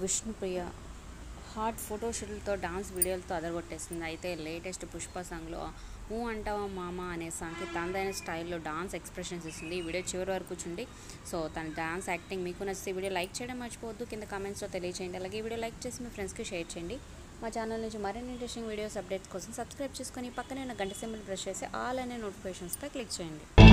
Vishnupriya hot ఫోటోషూట్లతో dance వీడియోలతో అదరగొట్టేస్తుంది. అయితే latest Pushpa సాంగ్లో ఊ అంటావా మామ అనే సాంగ్కి తనదైన స్టైల్లో డాన్స్ ఎక్స్ప్రెషన్స్ ఇస్తుంది. ఈ వీడియో చివరి వరకు చూడండి. సో తన డాన్స్ యాక్టింగ్ మీకు నచ్చితే వీడియో లైక్ చేయడం మర్చిపోవద్దు. కింద కామెంట్స్లో తెలియచేయండి. అలాగే ఈ వీడియో లైక్ చేసి మీ ఫ్రెండ్స్కి షేర్ చేయండి. మా ఛానల్ నుంచి మరిన్ని ఇంట్రెస్టింగ్ వీడియోస్ అప్డేట్స్ కోసం సబ్స్క్రైబ్ చేసుకొని పక్కనే ఉన్న గంట సింబల్ ప్రెస్ చేసి ఆల్ అనే నోటిఫికేషన్స్పై క్లిక్ చేయండి.